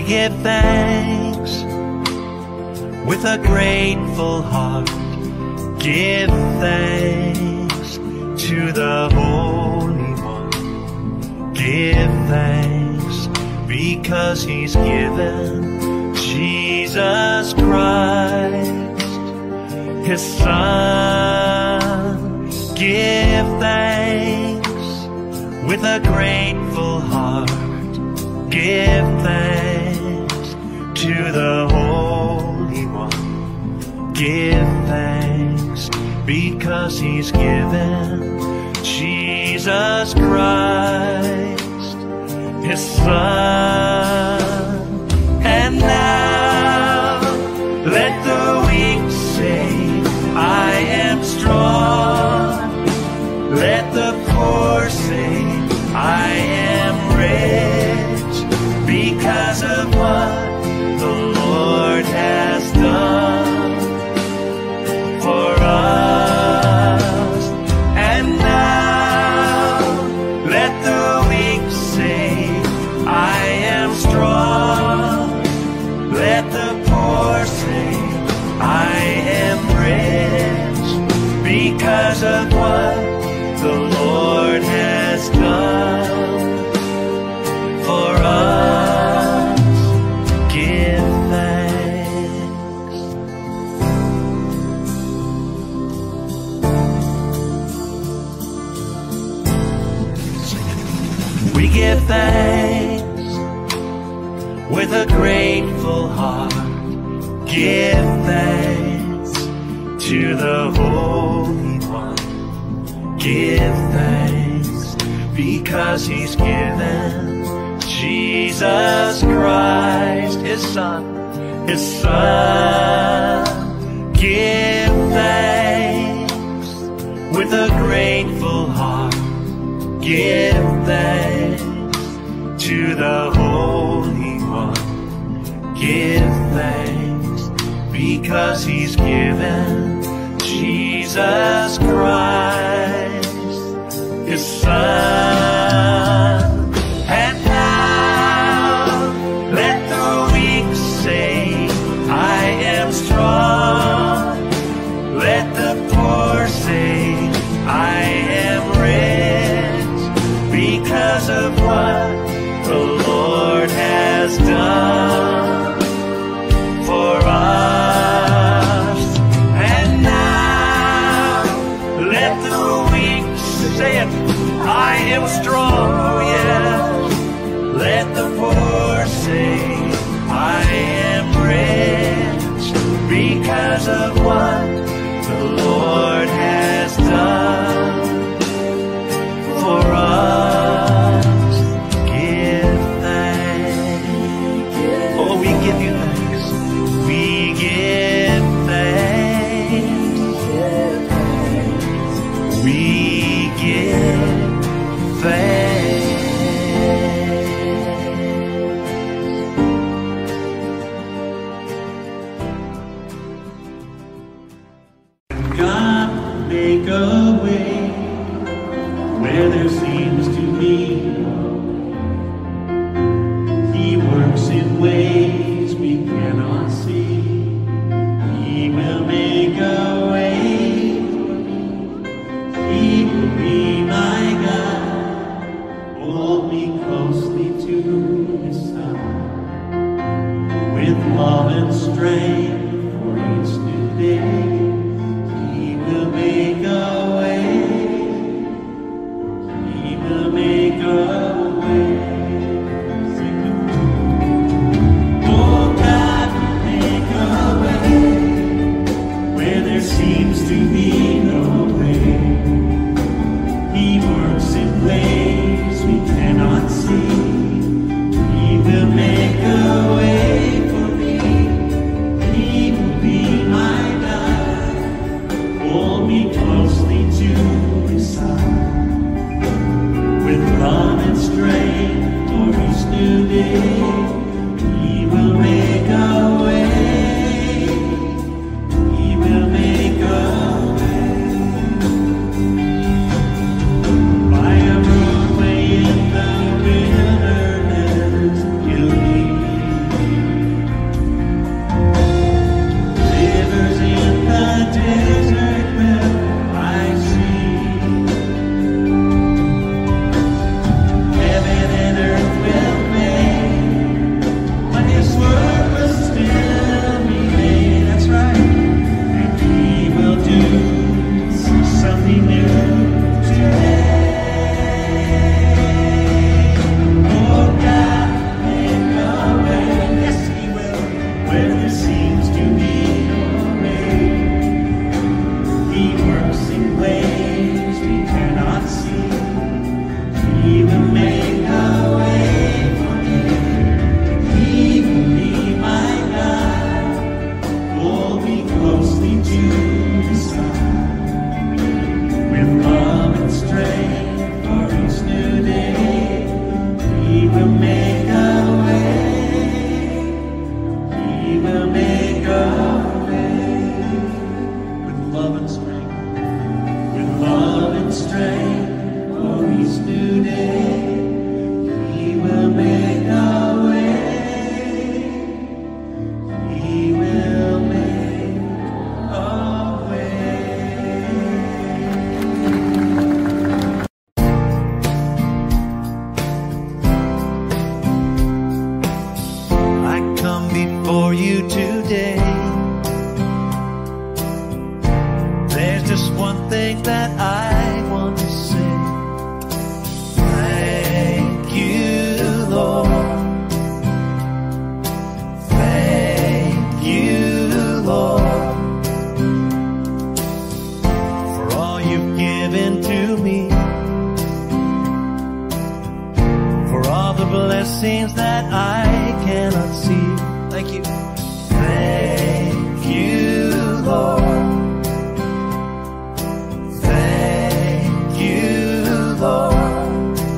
give thanks with a grateful heart. Give thanks to the Holy One. Give thanks because He's given Jesus Christ, His Son. Give thanks with a grateful heart. Give thanks to the Holy One. Give thanks because He's given Jesus Christ, His Son. And now let the weak say, I am strong. Let the poor say, I am rich, because of what the Lord has done for us. And now let the weak say, I am strong. Let the poor say, I am rich, because of what the Lord has done for us. Give thanks. We give thanks with a grateful heart. Give thanks to the Holy One. Give thanks because He's given Jesus Christ, His Son, His Son. Give thanks with a grateful heart. Give thanks to the Holy One. Give thanks because He's given Jesus Christ, His Son. And now let the weak say, I am strong. Let the poor say, I am rich, because of what the Lord has done for us. And now let the weak say it, I am strong, oh yeah. Let the poor say, I am rich, because of what the Lord has done for us. Give thanks. Oh, we give you thanks. We give thanks. We give thanks. God make a way where there seems to be. He works in ways we cannot see. He will make a way for me. He will be my God. Hold me closely to His side, with love and strength for each new day. He will make a way. He thing that I want to say. Thank you, Lord. Thank you, Lord, for all you've given to me, for all the blessings that I cannot see. Thank you. Thank you, Lord. Thank you, Lord.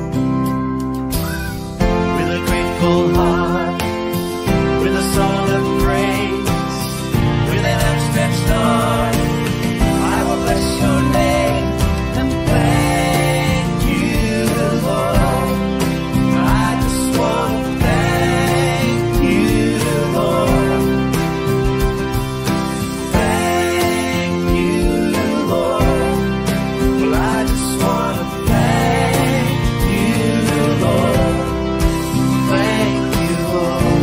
With a grateful heart, with a song of praise, with an outstretched arm, I will bless your name and thank you, Lord. I just want to thank you, Lord. Thank you, Lord. Well, I just want to thank you, Lord. Thank you, Lord.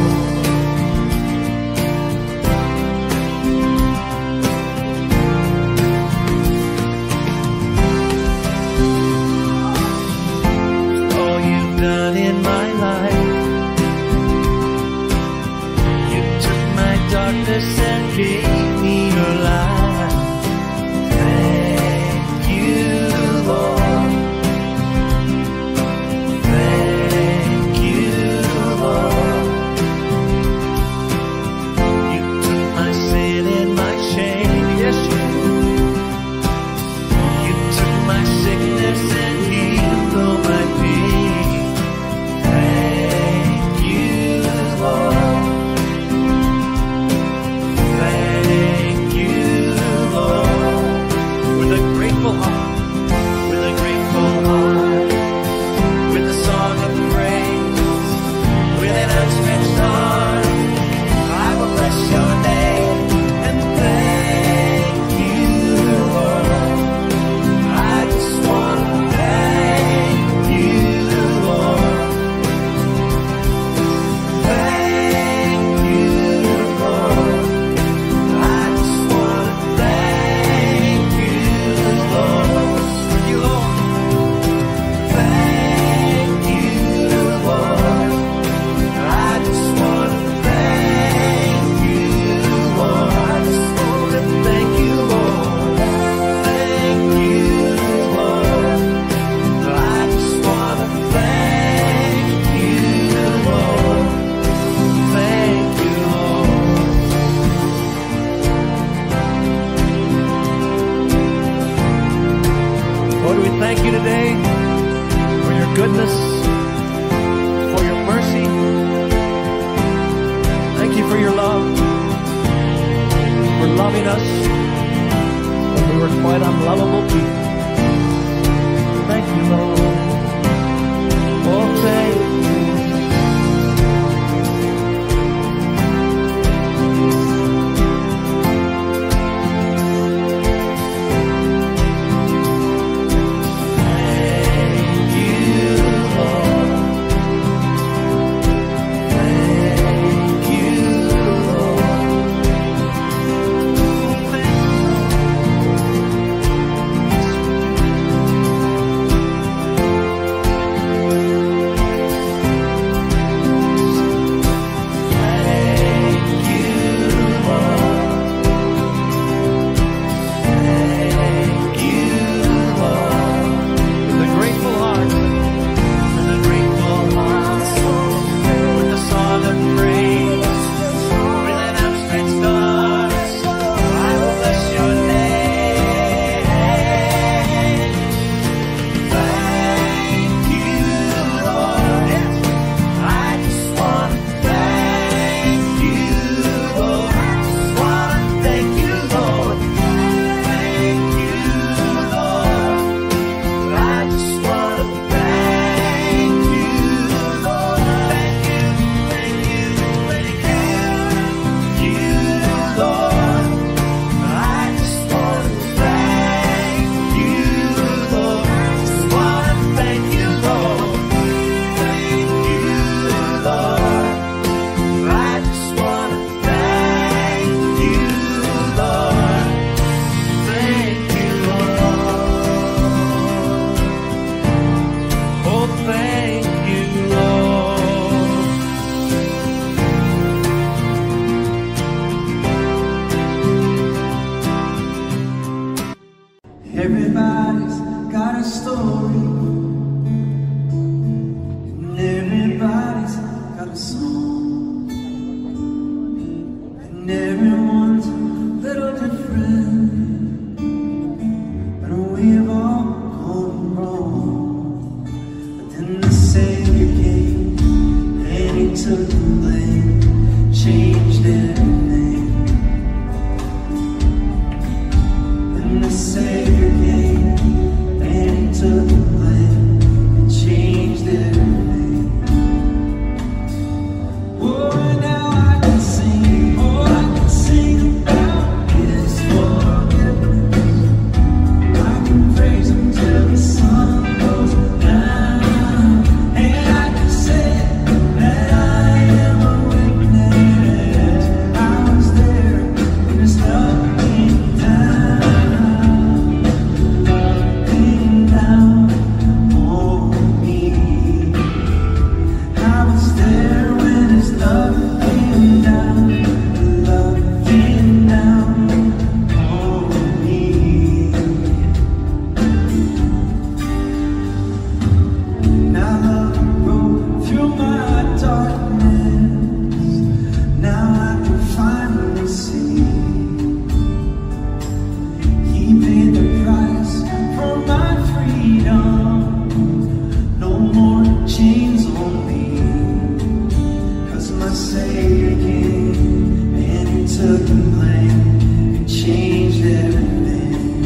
All you've done in my life, you took my darkness and gave me your light. Thank you, Lord. Thank you, Lord. You took my sin and my shame. Yes, you did. You took my sickness and healed all my pain. Thank you, Lord. Thank you, Lord. With a grateful heart, with a grateful heart, with a song of praise, with an outstretched arm, I will bless your name and thank you, Lord. I just want to thank you, Lord. Thank you, Lord. I just want to thank you, Lord. Thank you, Lord. Thank you, Lord. I just want to thank you, Lord. I just want to thank you, Lord. Thank you, Lord. I just want to thank you, Lord. Thank you, Lord. Lord, we thank you today for your goodness, for your mercy. Thank you for your love, for loving us when we were quite unlovable people. Thank you, Lord. Oh, thank you. Thank you, Lord. Thank you, Lord. Thank you. Everybody's got a story, and everybody's got a song, and everyone's a little different, and we've all gone wrong. But then the Savior came, and He took the blame, changed everything. Then the Savior came, and He took the blame, and changed everything. Oh, now I can sing, oh, I can sing about His forgiveness. I can praise Him till the sun goes down, and I can say that I am a witness. I was there when His love came down, love came down on me. I was there when His love came down, love came down on me. Now love broke through my darkness. Now I can finally see He paid the price for my freedom. No more chains on me, 'cause my Savior came, and He took the blame, and changed everything.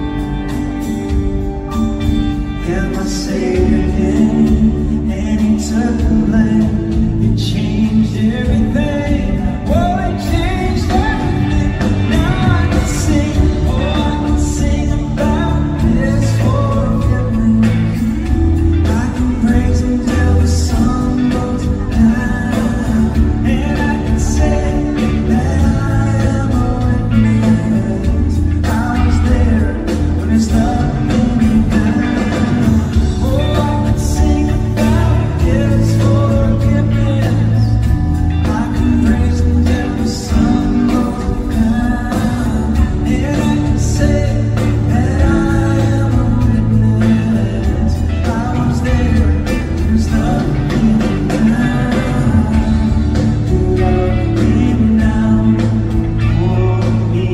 Yeah, my Savior came, and He took the blame, and changed everything. Oh, He changed everything. Now I can sing, oh, I can sing about His forgiveness. I can praise Him till the sun goes down, and I can say that I am a witness. I was there when His love came down. Oh, I can sing about His forgiveness. I can praise Him till the sun goes down, and I can say that I am a witness. I was there when His love came down, love came down on me.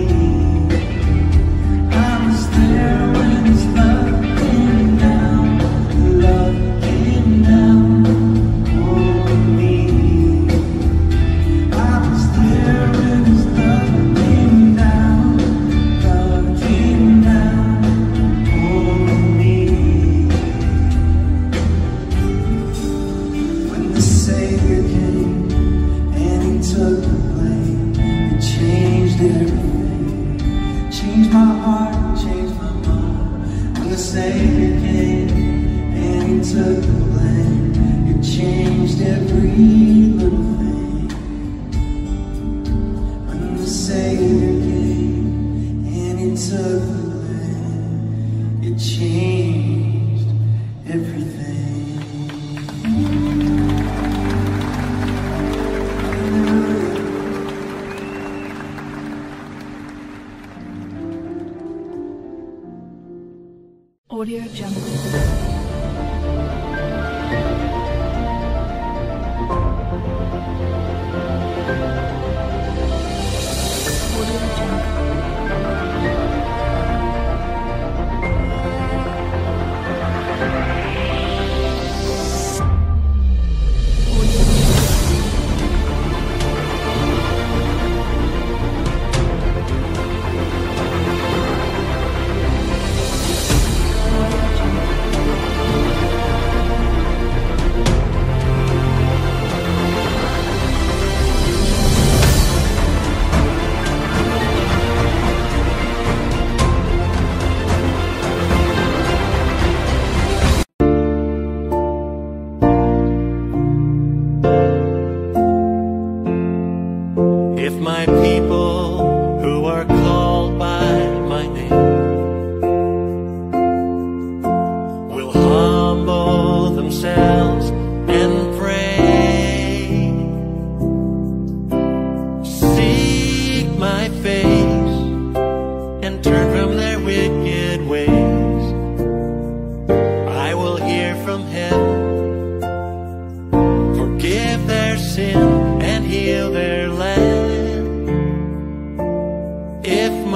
I was there when His love came down, love came down on me. I was there when His love came down, love came down on me. When the Savior came, and He took the blame, and changed everything. Changed my heart, changed my mind. When the Savior came, and He took the blame, it changed every little thing. When the Savior came, and He took the blame, it changed everything. Audio Jungle. Audio Jungle.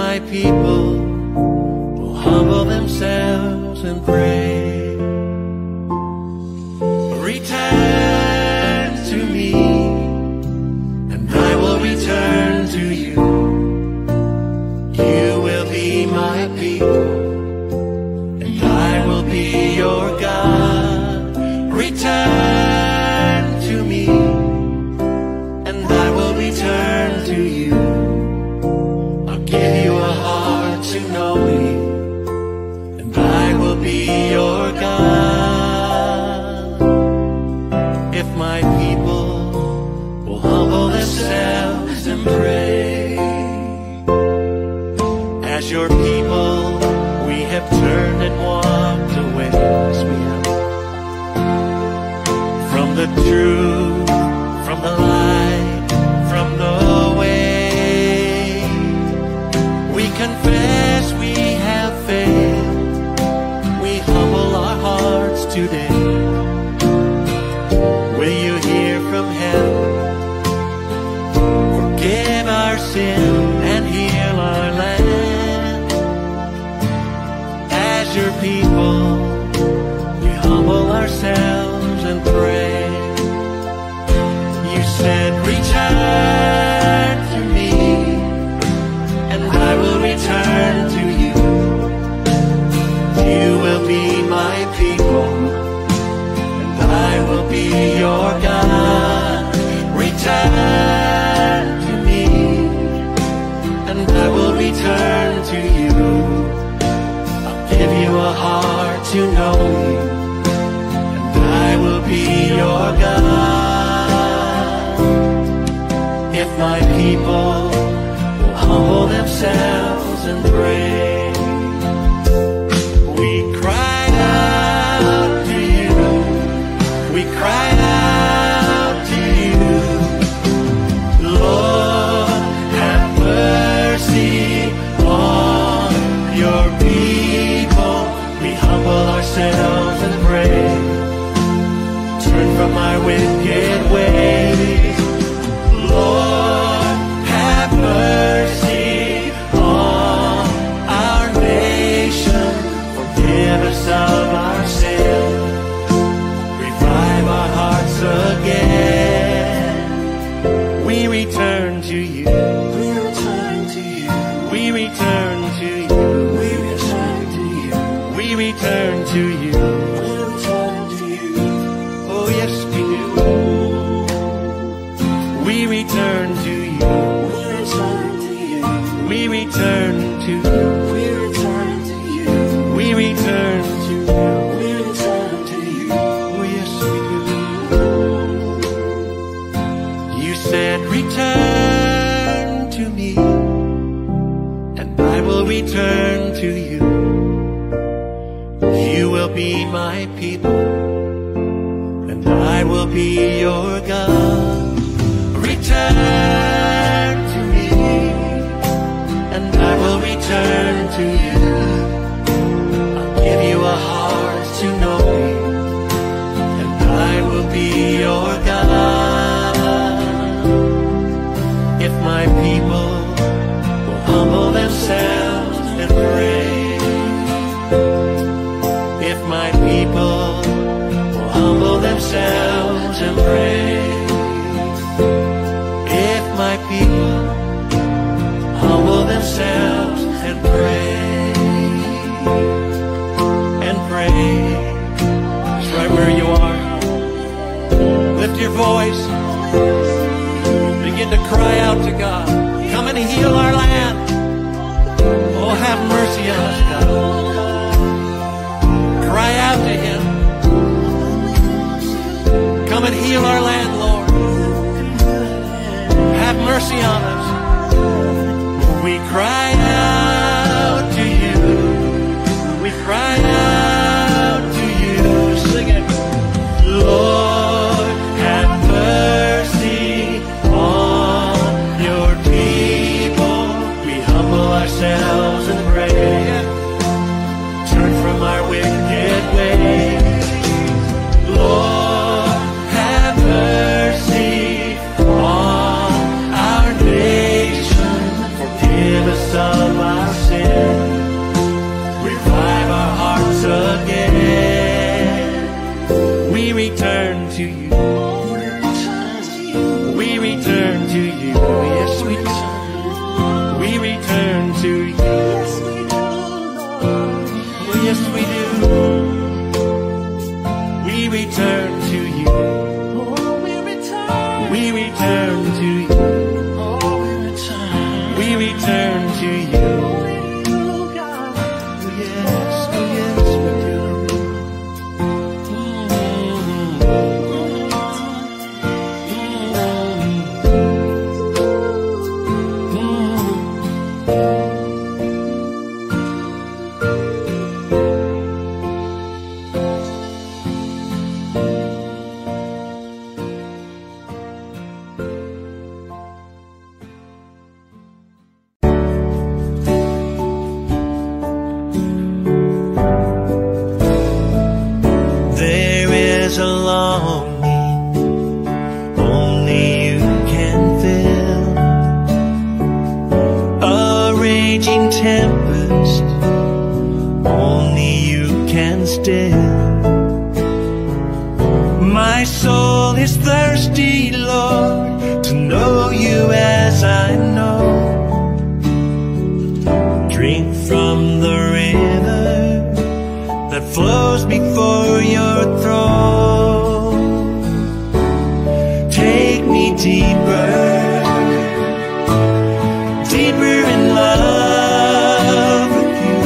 my people will humble themselves and pray, return to me, and I will return to you. You will be my people, and I will be your God. Return to me, and I will return to you. I'll give you a heart to know me, and I will be your God. If my people will humble themselves and pray, as your people we have turned and walked away. Yes, we have. From the truth, from the light, from the way. We confess we have failed. We humble our hearts today. Will you hear from heaven? Forgive our sin and heal our land. As your people, we humble ourselves and pray. You said, return to me, and I will return to you. You will be my people, and I will be your God. Return to me, and I will return to you. I'll give you a heart to know me, and I will be your God. If my people will humble themselves and pray, we cry out to you, we cry out to you. Lord, have mercy on your people. We humble ourselves and pray, turn from my wicked ways. Lord, have mercy on our nation. Forgive us of our sin. Revive our hearts again. We return to you. We return to you. We return to you. We return to you. We return to you. We return to you. Oh yes, we do. We return to you. We return to you. We return to you. We return to you. We return to you. We return to you. Oh yes, we do. You said, return to me, and I will return to you. You will be my people, and I will be your God. Return to me, and I will return to you. I'll give you a heart to know me, and I will be your God. If my people will humble themselves and pray, if my people will humble themselves and pray, if my people humble themselves and pray, just right where you are, lift your voice, begin to cry out to God. Come and heal our land. Oh, have mercy on us, God. Cry out to Him. Come and heal our land, Lord. Have mercy on us. We cry out to you. We cry out to you. Sing it. Lord, have mercy on your people. We humble ourselves and pray. as I know. Drink from the river that flows before your throne. Take me deeper, deeper in love with you.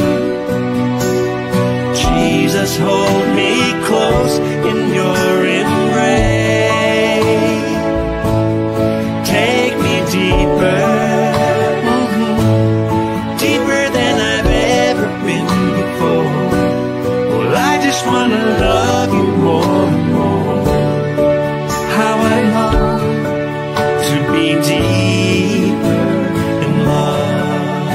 Jesus, hold me close in your embrace. Take me deeper, deeper than I've ever been before. Well, I just want to love you more and more. How I long to be deeper in love.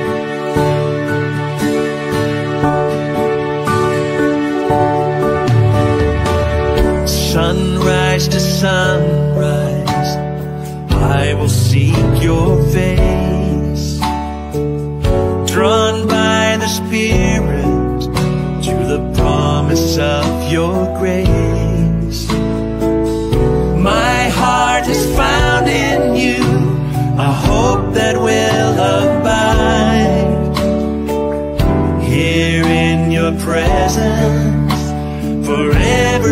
Sunrise to sunrise, I will seek your face. Drawn by the Spirit to the promise of your grace. My heart has found in you a hope that will abide. Here in your presence, forever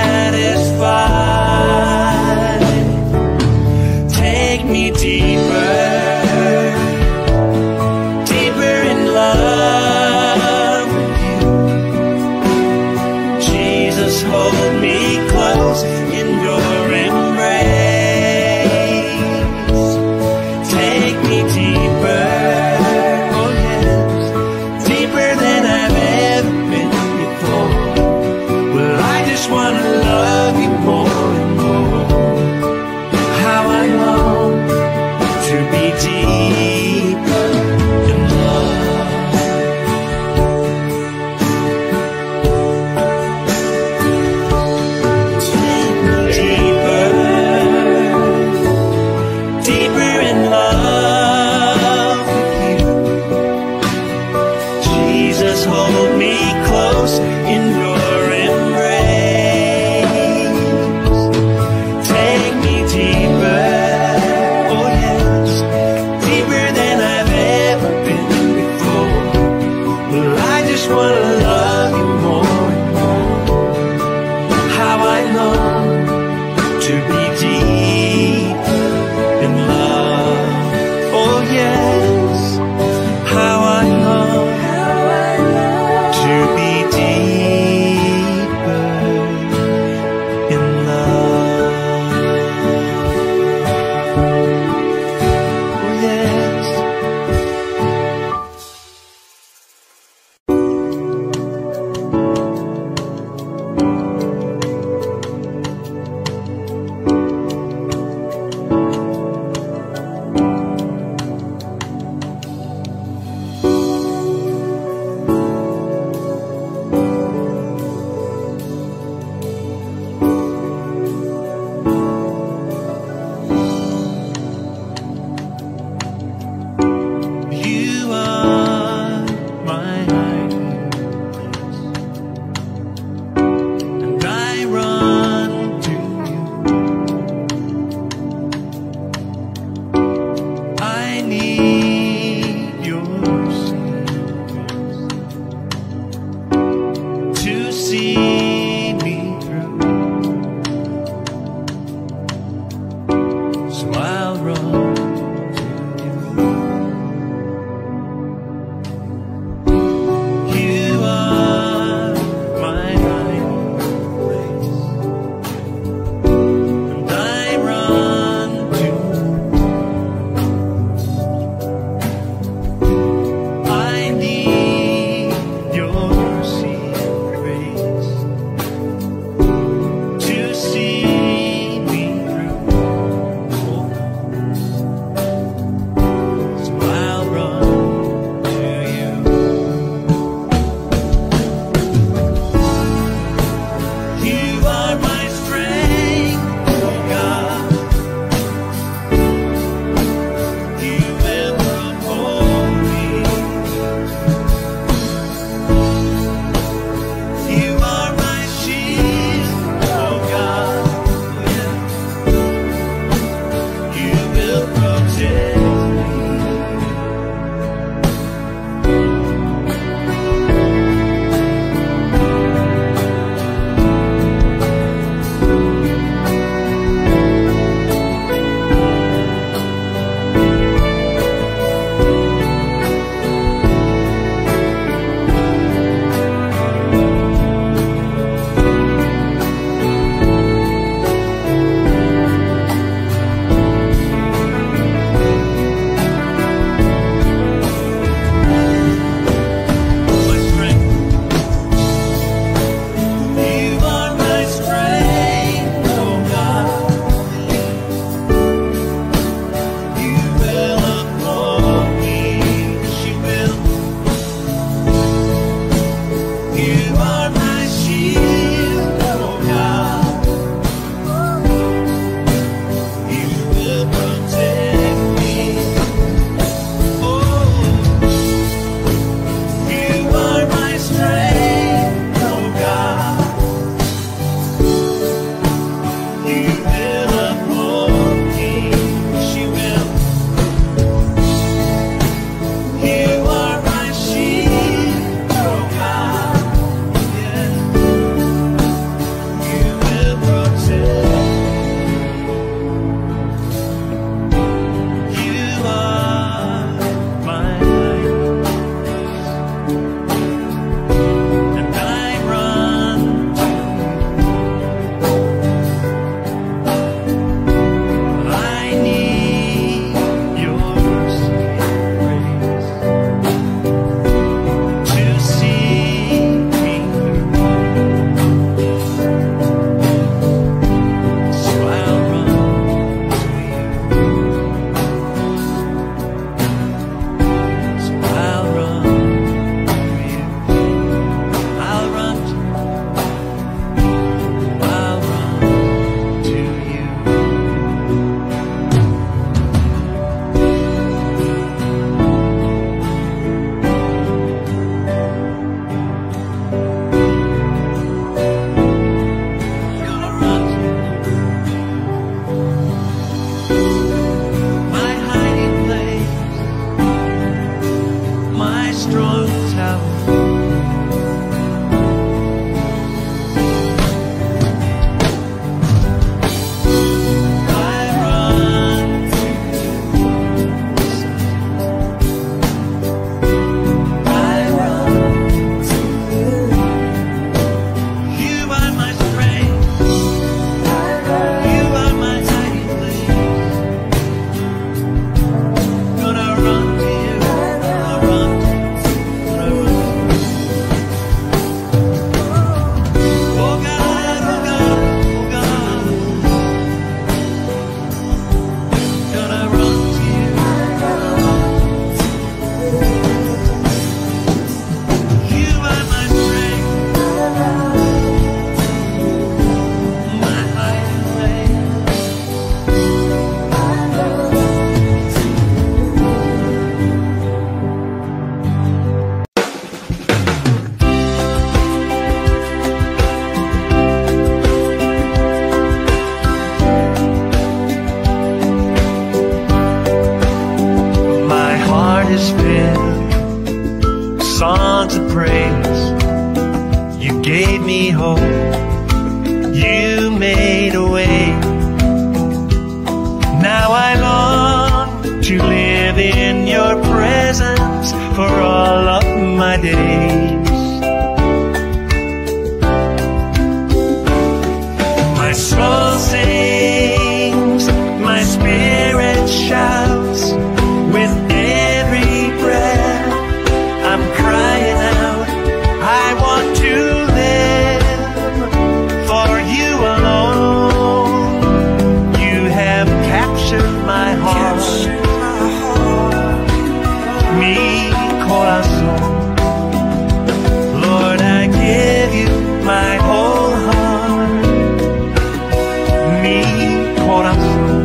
satisfied. Take me deeper, deeper in love with you. Jesus, hold me close in your embrace. Take me deeper, oh yes, deeper than I've ever been before. Well, I just want to love you more and more. How I long to be deeper in love. Take me deeper, deeper in love with you. Jesus, hold me close in your embrace. Take me deeper, oh yes, deeper than I've ever been before. Well, I just want to love you more and more. How I long to be deeper in love. Oh yes, how I long to be deep strong tower. Songs of praise, you gave me hope, you made a way. Now I long to live in your presence for all of my days. My soul sings, my spirit shouts, with every breath I'm crying out, I want to live for you alone. You have captured my heart, mi corazón. Lord, I give you my whole heart, mi corazón.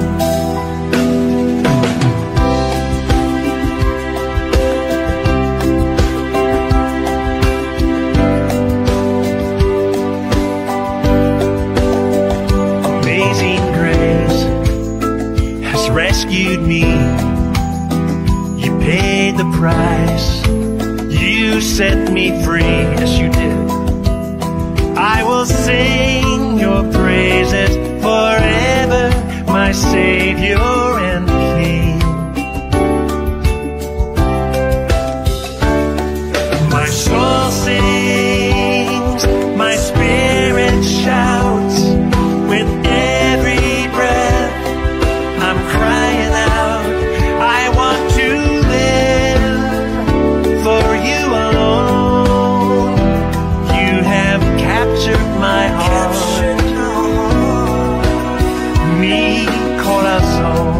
Rescued me, you paid the price, you set me free, yes you did. I will sing your praises forever, my Savior and King. My soul sings, my spirit shouts, with every breath I'm crying out, I want to live for you alone. You have captured my heart, mi corazón.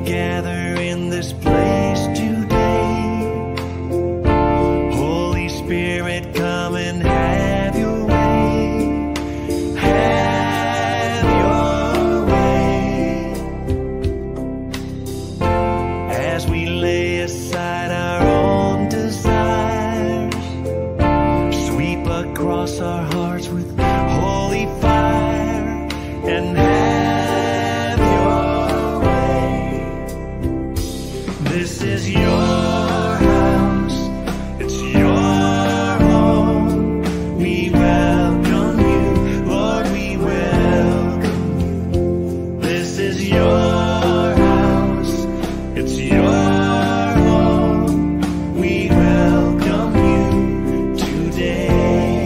gather in this place today. Holy Spirit, come and have your way. Have your way. As we lay aside our own desires, sweep across our hearts with holy fire and have your way. This is your house, it's your home. We welcome you, Lord, we welcome you. This is your house, it's your home. We welcome you today.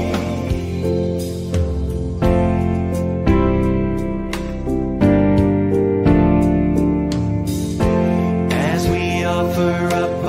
As we offer up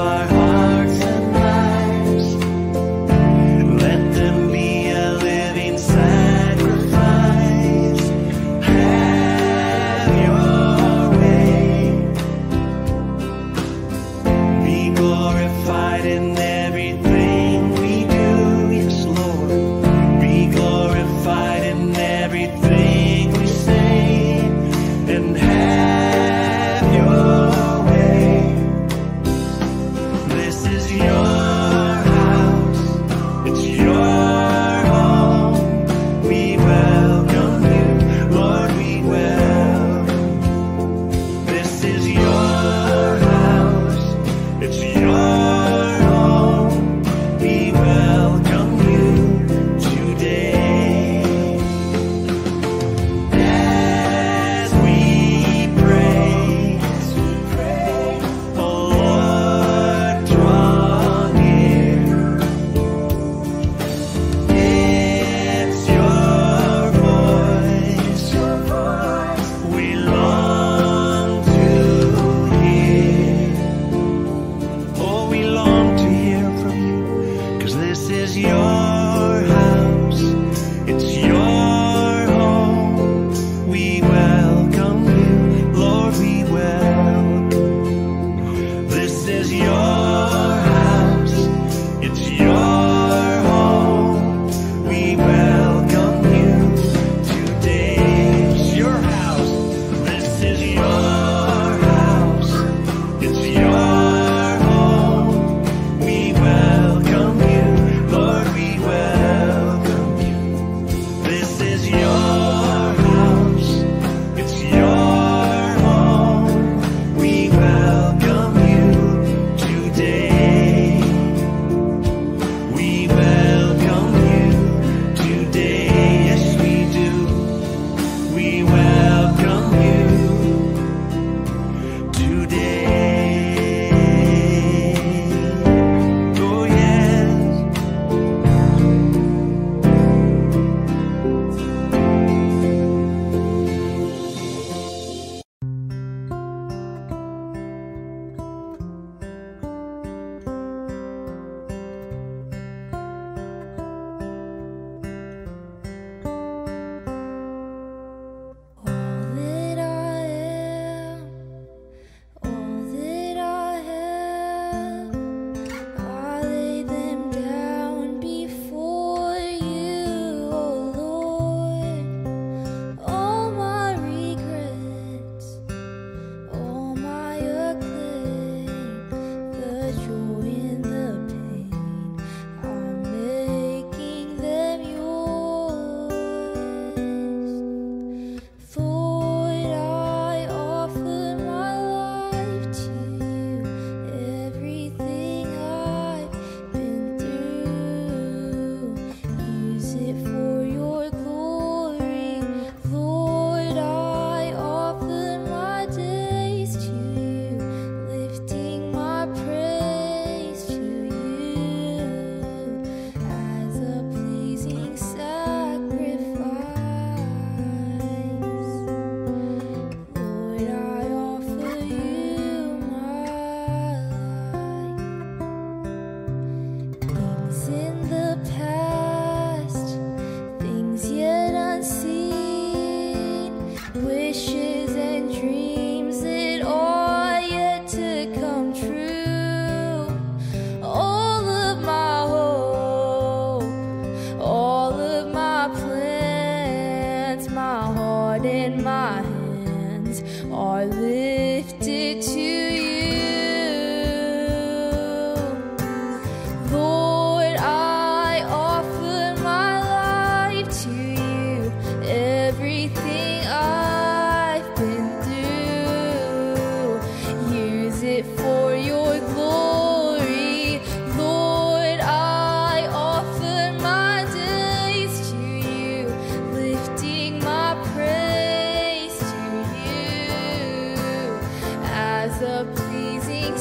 it for your glory. Lord, I offer my days to you, lifting my praise to you as a pleasing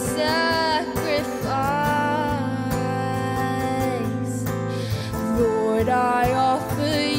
sacrifice. Lord, I offer you.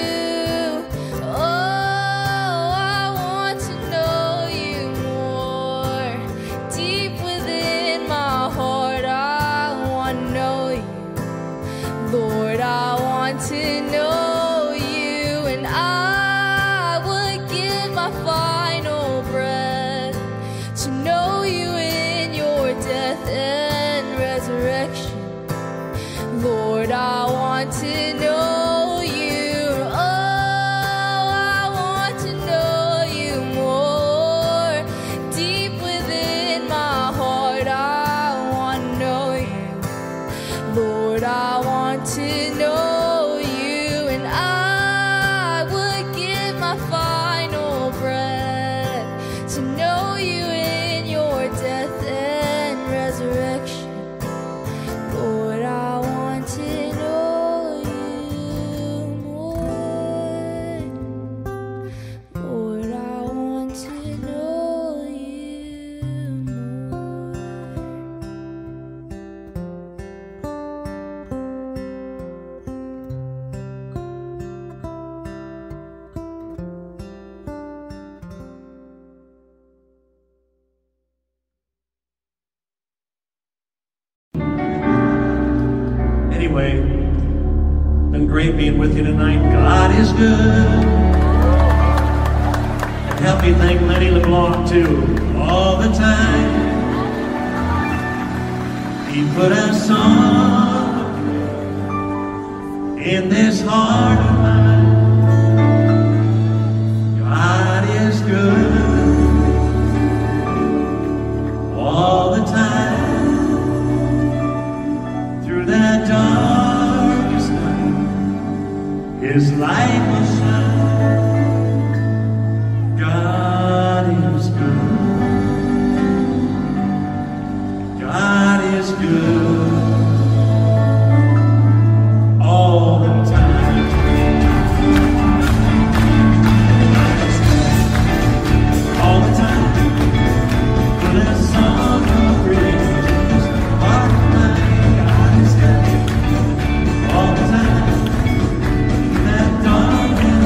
Lord, I want to know you, and I would give my final breath to know you in your death and resurrection. Lord, I want to know you. Oh, I want to know you more. Deep within my heart, I want to know you. Lord, I want to know you, and I would give my final breath to know you in your death and resurrection. Lord, I want to know you more. Lord, I want to know you more. Anyway, been great being with you tonight. God is good. And help me thank Lenny LeBlanc too, all the time. He put a song in this heart of mine. God is good all the time. Through that darkest night, His light will shine. God is good. God is good all the time. All the time. Put a song of praise, heart of mine, God is good all the time. That dark and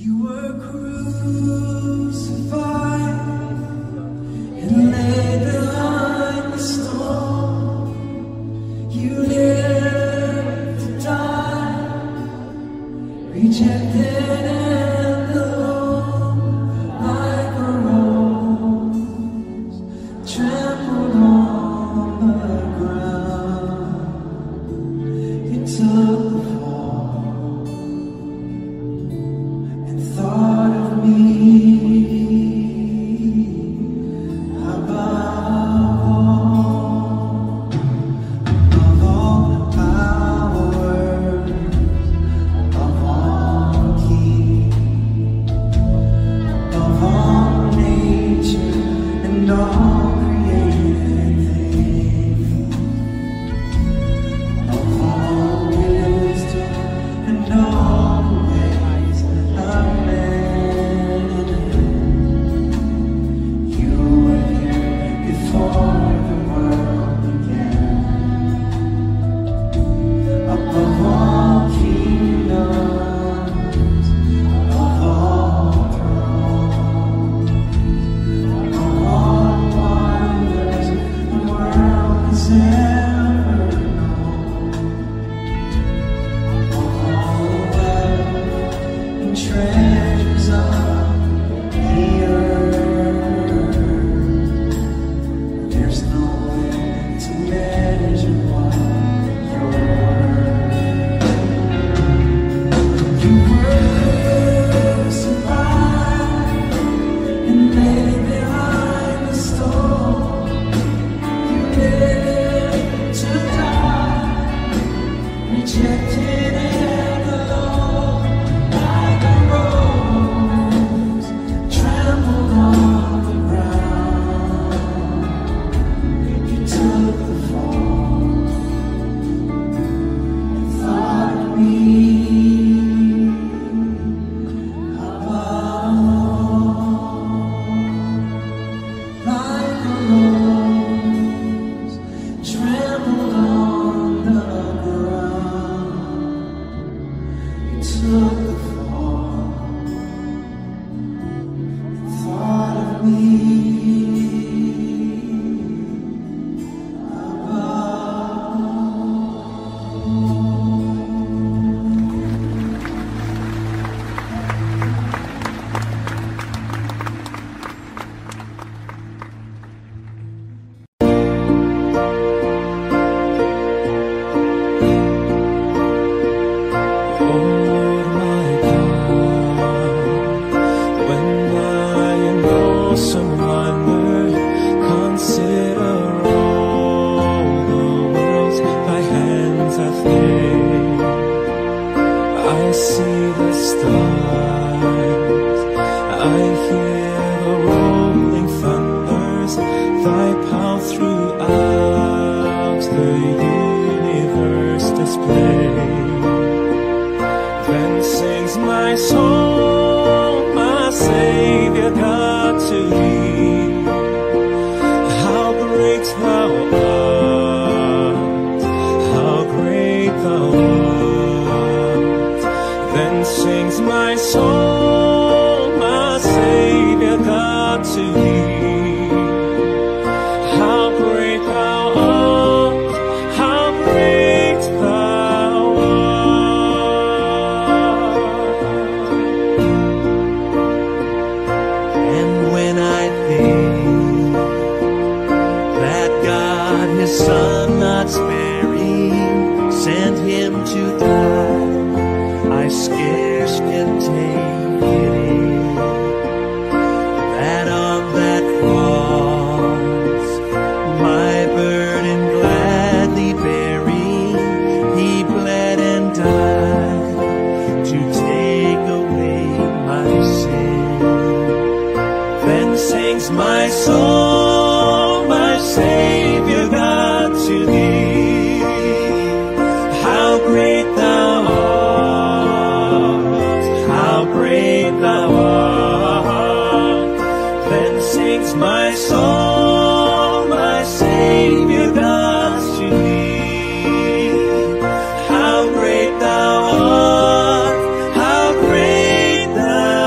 You were crucified and laid behind the stone. You lived to die, rejected and alone, like a rose trampled on the ground. You took the fall and thought of me above all powers, above all kings, above all nature and all created things, of all wisdom and all ways of men. You were here before the world began. Above all kingdoms, above all thrones, above all wonders the world has ever known, above all wealth and treasures of the earth. There's no way to measure what you're worth. You were crucified and laid behind the stone. You lived to die, rejected and alone, like a rose trampled on the ground. You took the fall and thought of me above, like a rose trampled on the ground. You took the fall and thought of me Lord my God, when I in awesome wonder consider all the worlds thy hands have made, I see the stars, I hear the rolling thunders, thy power throughout the universe displayed. Then sings my soul, my Savior God, to thee. How great thou art, how great thou art. Then sings my soul, my Savior God, to thee. How great thou art, how great thou art. And when I think that God his Son not sparing sent him to die, I scarce can take it in, that on that cross my burden gladly bearing, he bled and died to take away my sin. Then sings my soul, my Savior God, to thee. How great thou art, how great thou art. Then sings my soul, my Savior God, to thee. How great thou art, how great thou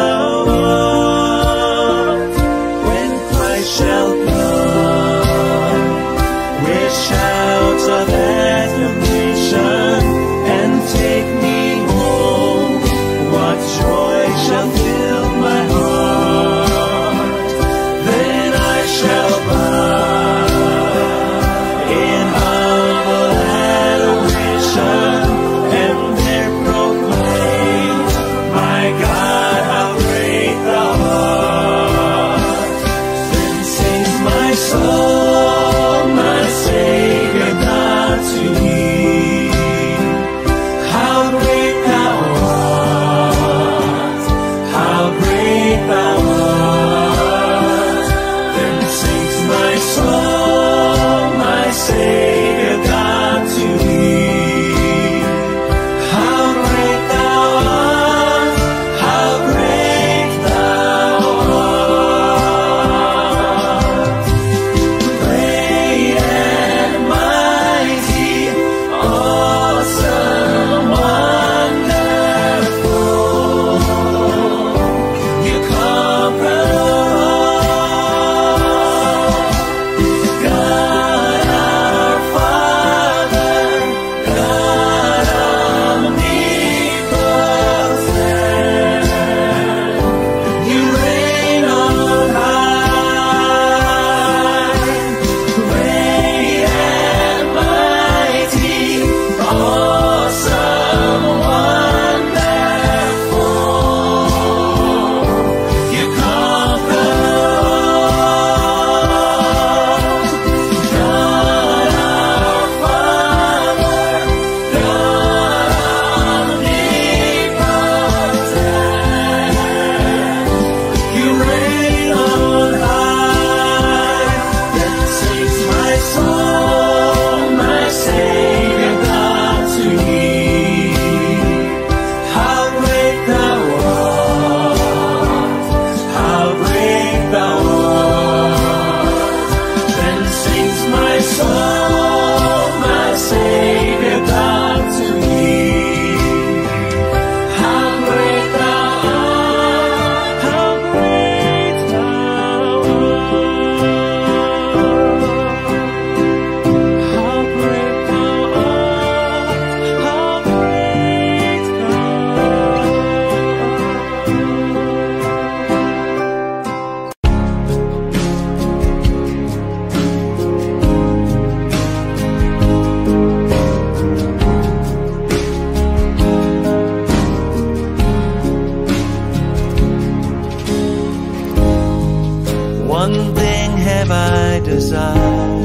desire.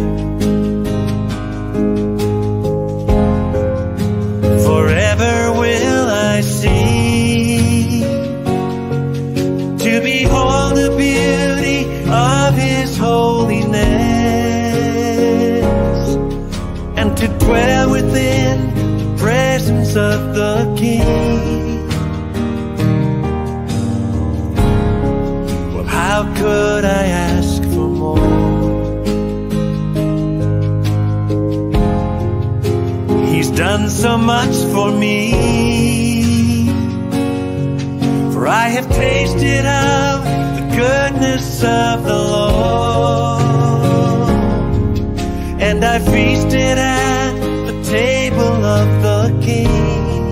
Forever will I see, to behold the beauty of His holiness, and to dwell within the presence of the King. Well, how could I ask for more? He's done so much for me, for I have tasted of the goodness of the Lord, and I feasted at the table of the King.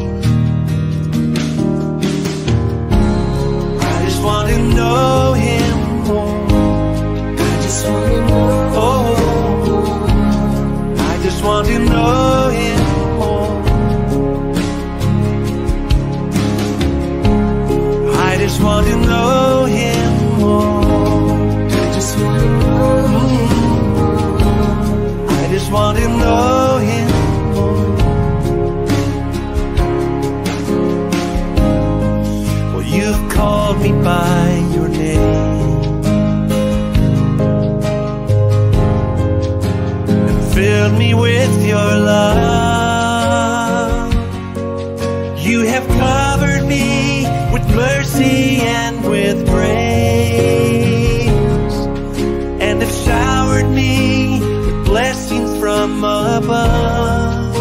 I just want to know Him more. I just want to know. Oh, I just want to know Him more. I just want to know Him more. I just want to know Him more. I just want to know Him more. Well, you've called me by your name and filled me with your love. You have covered me with mercy and with grace, and have showered me with blessings from above.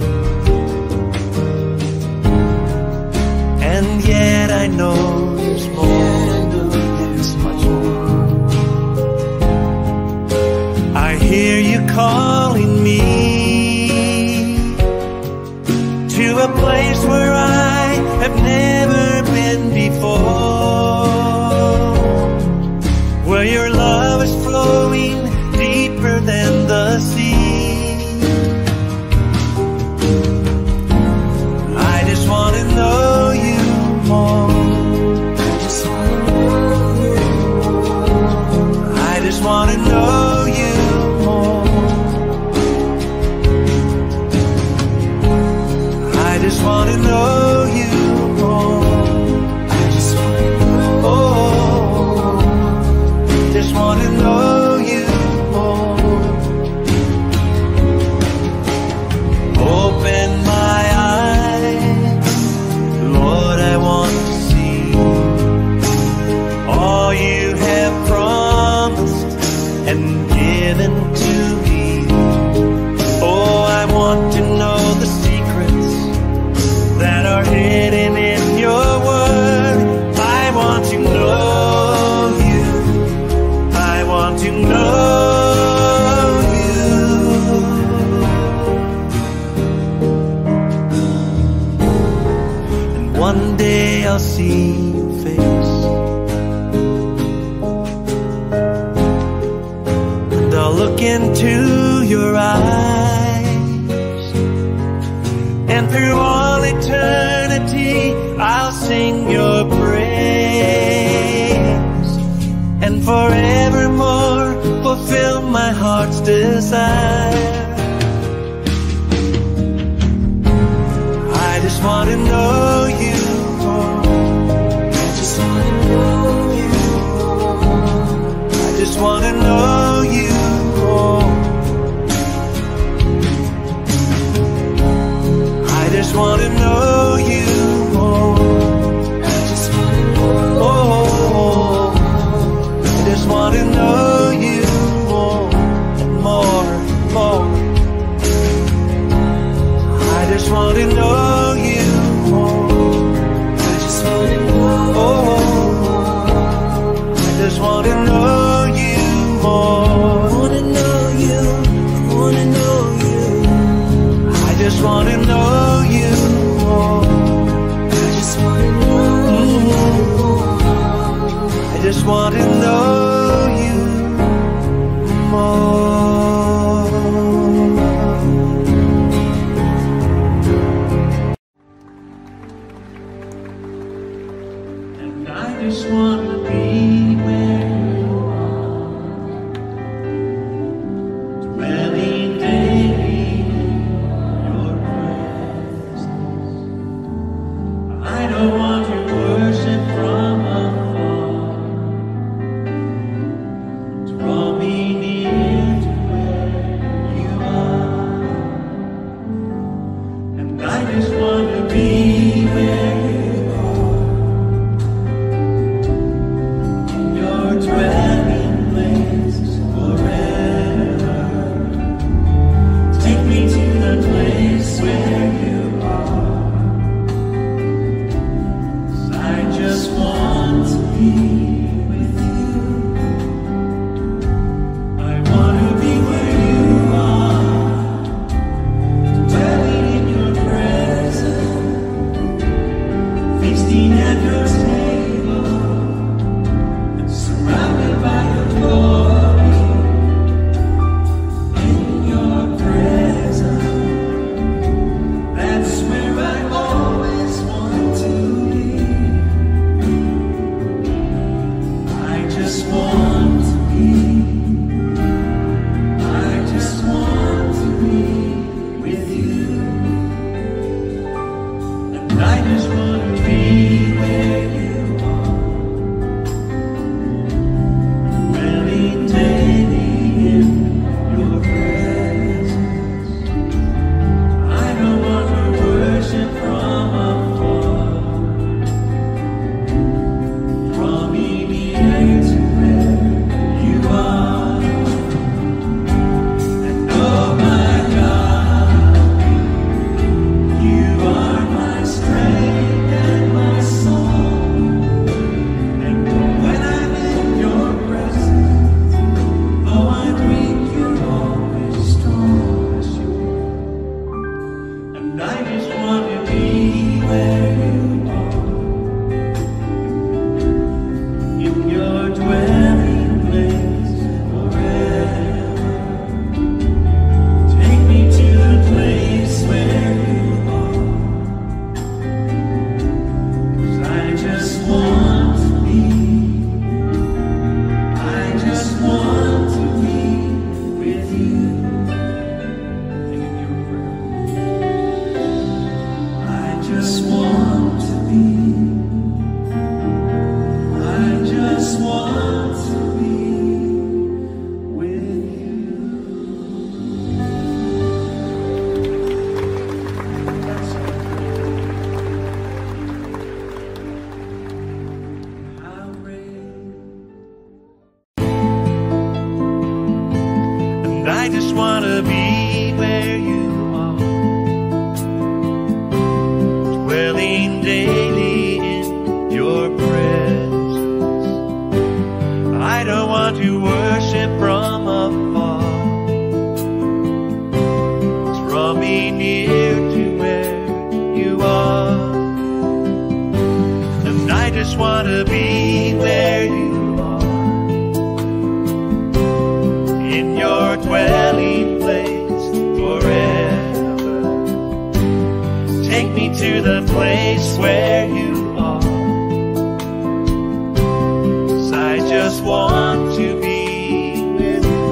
And yet I know there's more. There's much more. I hear you calling me to a place where I have never been before, where your love is flowing deeper than the sea. I just want to know you more. I just want to know you more. I just want to know you more. I just want to know you more. I just want to know. Oh, just want to know you more. Open my eyes, Lord, I want to see all you have promised and given to me. Oh, I want to know the secrets that are hidden in your word. I want to know you. I want to know you. And one day I'll see your face, and I'll look into your eyes, and through all eternity I'll sing your praise, and forevermore fulfill my heart's desire. I just want to know you more. I just want to know you more. I just want to know you more. I just want to know you more. I just want to know. Oh, I just want to know you more and more, more. I just want to know you more. I just want to know. Oh, I just want to know you more. I want to know you. I want to know you. I just want to know you more. I just want to know you more. I just want to know you more. And I just want to be where you are. just want to be where you are, dwelling daily in your presence. I don't want to worship from afar. Draw me near to where you are, and I just want to be where you are, in your dwelling place forever. Take me to the place where you are, 'cause I just want to be with you.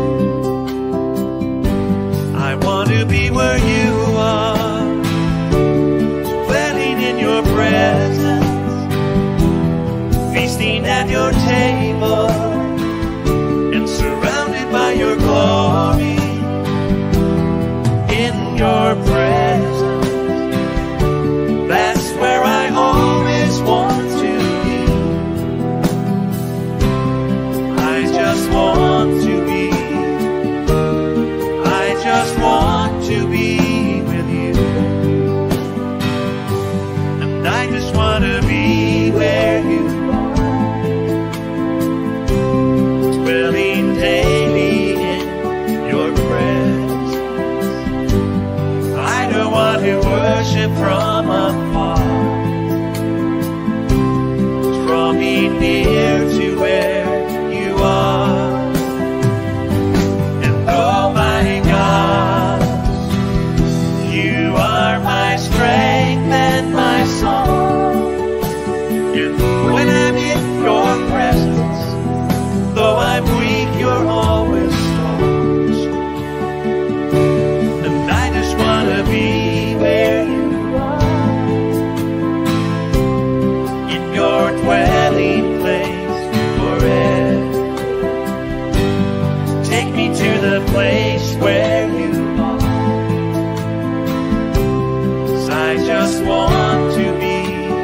I want to be where you are, dwelling in your presence, feasting at your table, and surrounded by your glory. In your presence, that's where I always want to be. I just want to be, I just want to be with you. And I just want to be where you are, dwelling daily in your presence. I don't want to worship from afar. Draw me near to where you are. And oh my God, you are my strength and my song. And when I'm in your presence, though I'm weak, you're always strong. And I just want to be where you are, in your dwelling place forever. Take me to the place where you are, 'cause I just want to be,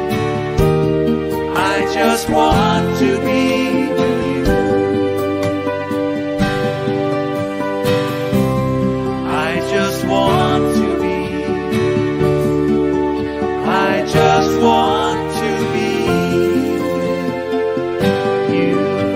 I just want to be with you. I just want to be, I just want to be with you.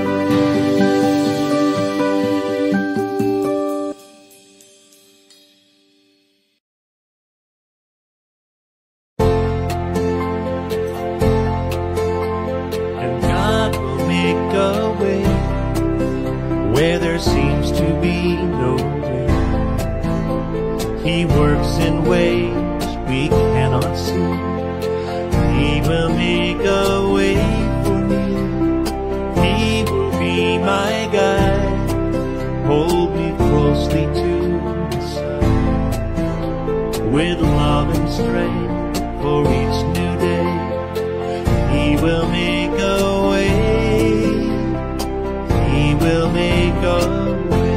And God will make a way where there seems to be no way. He works in ways we cannot see. He will make a way for me. He will be my guide, hold me closely to his side, with love and strength for each new day. He will make a way, he will make a way.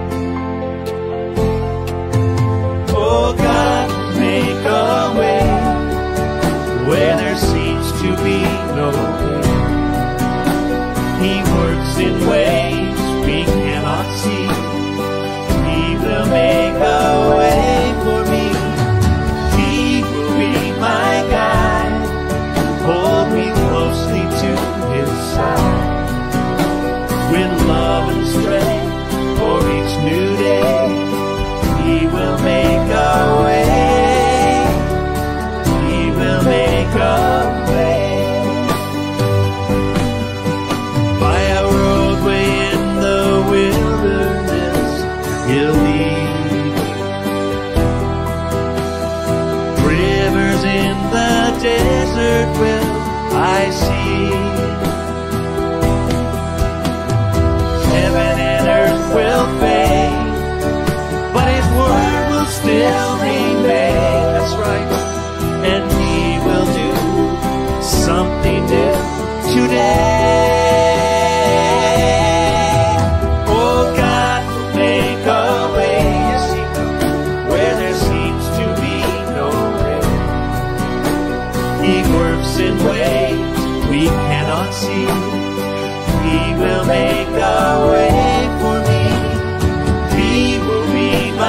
Oh God, make a way where there seems to be no way. He works in ways we cannot see. He will make a way for me. He will be my guide, hold me closely to his side, with love and strength for each new day. He will make a way, he will make a way. By a roadway in the wilderness, he'll lead. Rivers in the desert will I see. Heaven and earth will fade, but his word will still remain. That's right. And he will do something new today. Oh God, make a way, yes he will, where there seems to be no way. He works in ways we cannot see. He will make a way for me. He will be my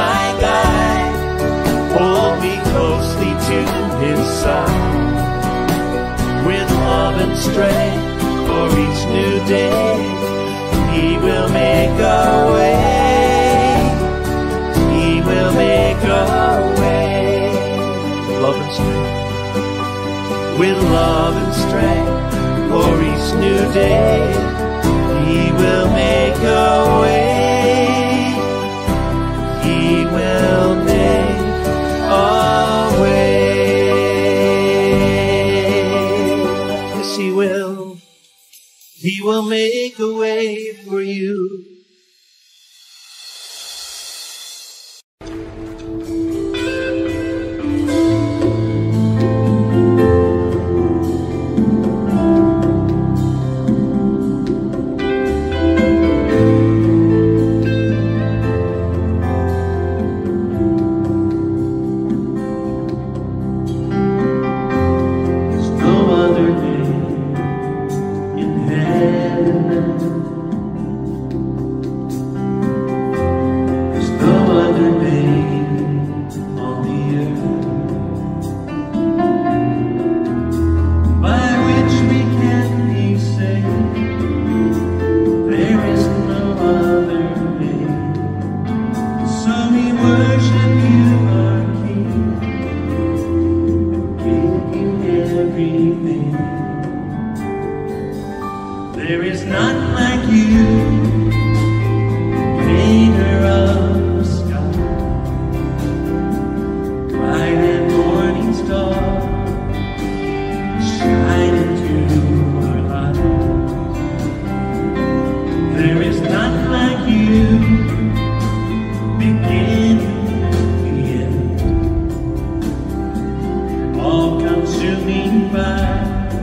strength for each new day. He will make a way. He will make a way. Love and strength. With love and strength for each new day. He will make a way. He will make a way. Yes, He will. He will make a way for you. There is none like you, Creator of the sky, bright and morning star, shine into our lives. There is none like you, beginning to end, all-consuming fire,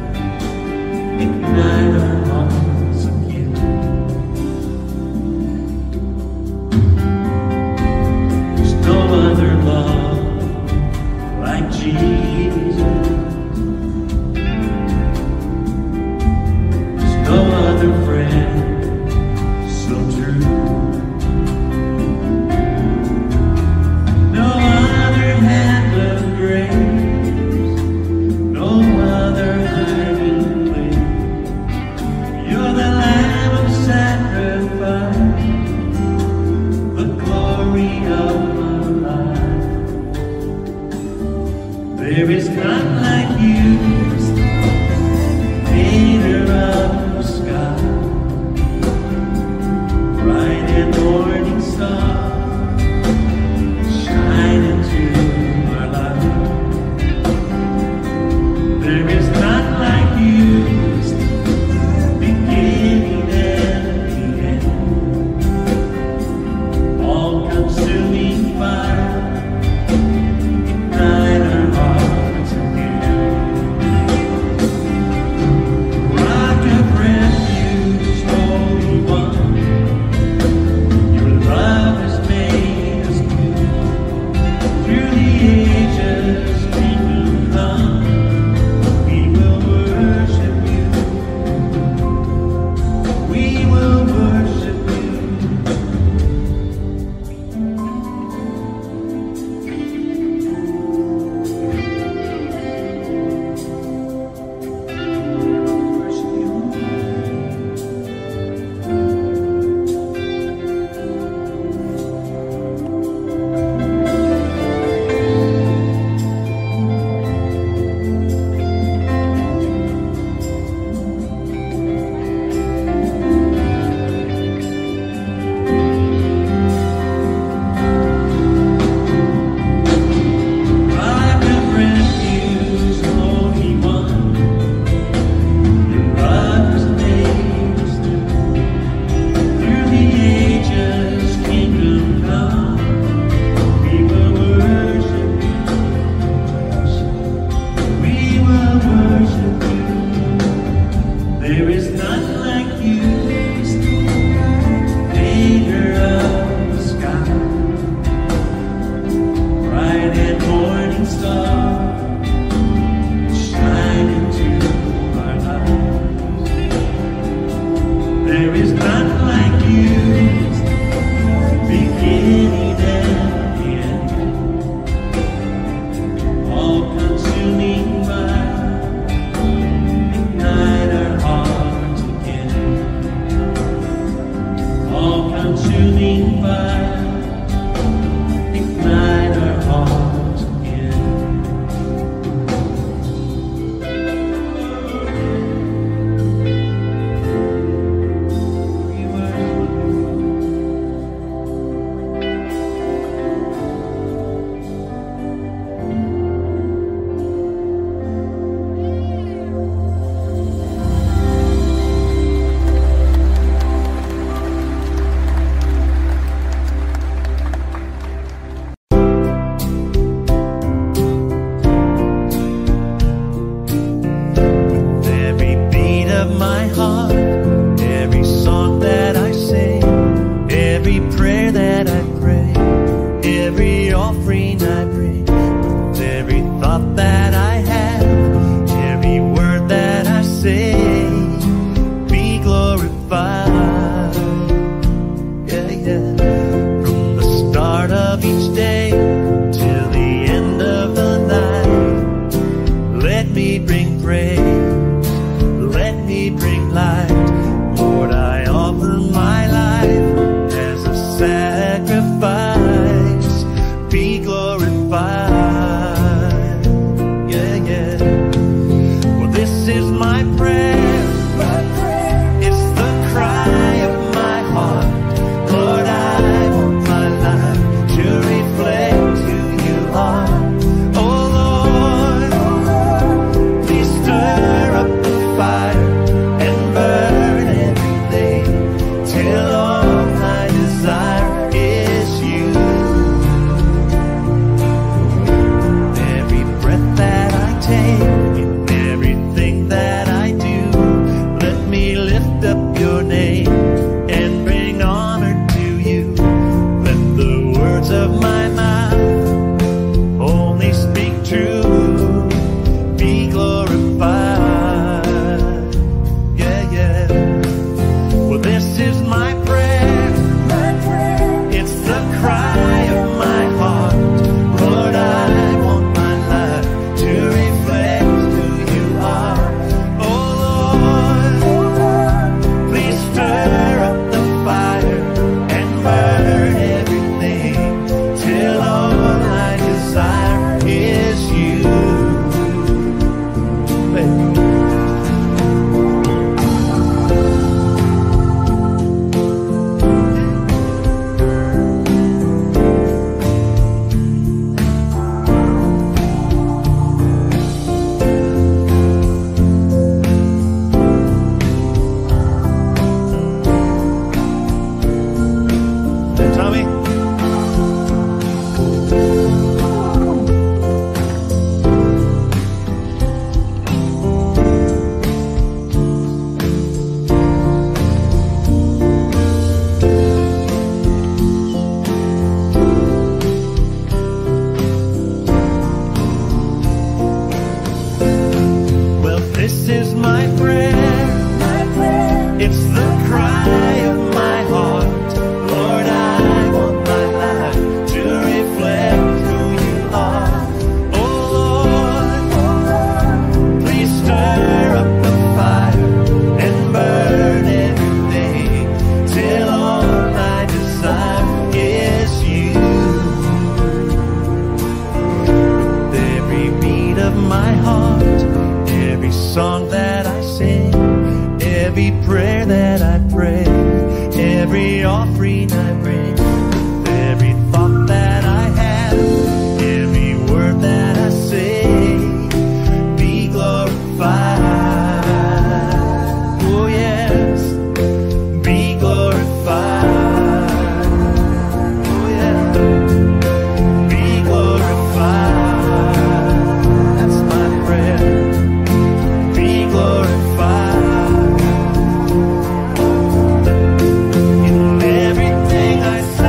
ignite our hearts again. There's no other love like Jesus. There's no other friend so true. No other hand of grace, no other hiding place. You're the Lamb of sacrifice, the glory of my life. There is none like you, Creator of the sky, bright and morning star, shine into our life. There is none like you, beginning and the end, all-consuming fire, ignite our hearts again. Rock of refuge, Holy One, your love has made us new. Through the ages, kingdom come, we will worship you. We will worship you. Worship you. Rock of refuge, Holy One, your love has made us new. Through the ages, kingdom come, we will worship you. We will worship you. There is none like you, Creator of the sky, bright and morning star, shine into our lives. There is none like you, beginning and the end, all-consuming fire, ignite our fire, ignite our hearts again. We worship every beat of my heart, every song that I sing, every prayer that I pray, every offering I bring, every thought that I have, every word that I say, be glorified. Yeah, yeah. From the start of each day till the end of the night, let me bring praise. Let me bring light. Lord, I offer my life as a sacrifice. Be glorified. Yeah, yeah. Well, this is my prayer. It's the cry of my heart. Lord, I want my life to reflect who you are. Oh Lord, please stir up the fire and burn everything till all I desire is you. Every breath that I take, in everything that I do, let me lift up your name and bring honor to you. Let the words of my mouth only speak true. Be glorified. Yeah, yeah. Well, this is my prayer. It's the cry of my heart. Lord, I want my life to reflect who you are. Oh Lord, please stir up the fire and burn everything till all I desire is you. Tommy? Well, this is my prayer. It's the cry of my heart. Lord, I want my life to reflect who you are. Oh Lord, please stir up the fire and burn everything till all I desire is you. Every beat of my heart, every song that I sing, every prayer that I pray, every offering I bring, every thought that I have, every word that I say, be glorified. Oh yes, be glorified. Oh yeah, be glorified. That's my prayer. Be glorified in everything I say.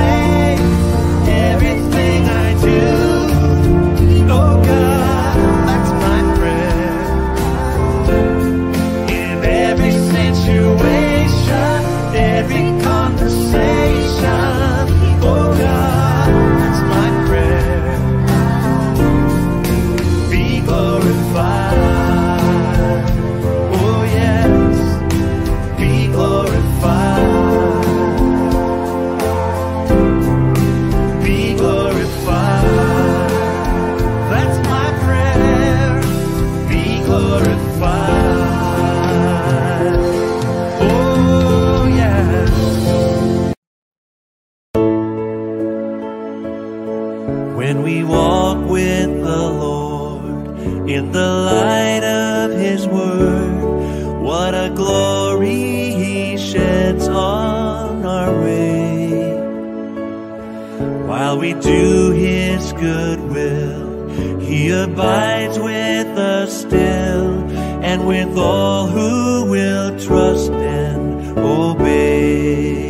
we walk with the Lord in the light of His word. What a glory He sheds on our way. While we do His good will, He abides with us still, and with all who will trust and obey.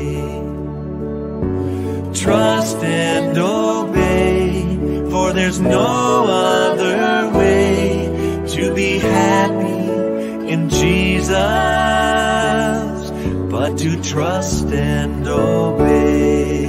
Trust and obey, for there's no other way to be happy in Jesus but to trust and obey.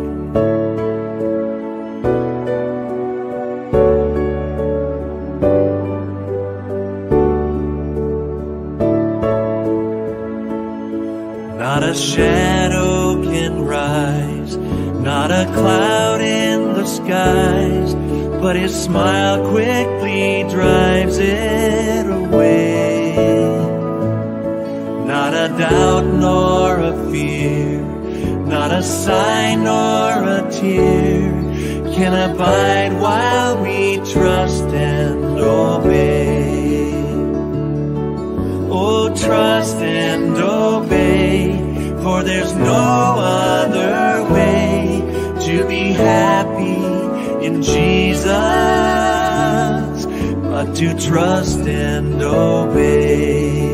Not a shadow can rise, not a cloud in the skies, but His smile quickly drives it away. Not a doubt nor a fear, not a sign nor a tear can abide while we trust and obey. Oh, trust and obey, for there's no other way to be happy in Jesus but to trust and obey.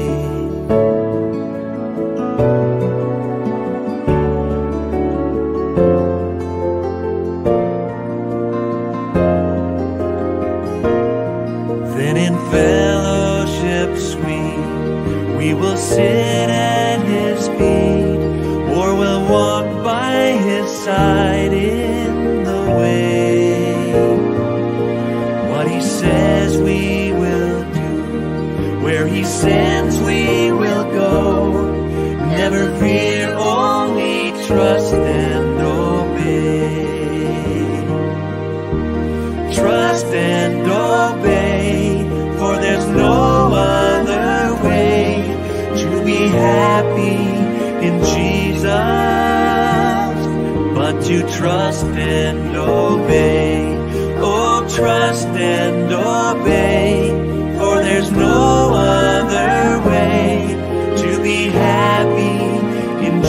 Then in fellowship sweet we will sit at His feet, or we'll walk by His side in the way. What He says we will do, where He sends we will go. Never fear, only trust and obey. Trust and obey, for there's no other way to be happy in Jesus but to trust and obey. Oh, trust and obey, for there's no other way to be happy in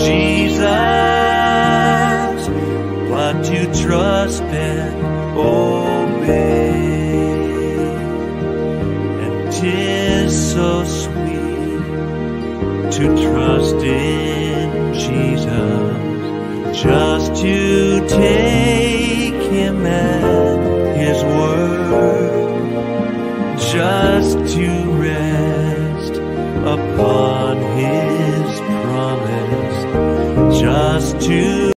Jesus but to trust and obey. And 'tis so sweet to trust in Jesus, just to take Him at His word, just to rest upon His promise, just to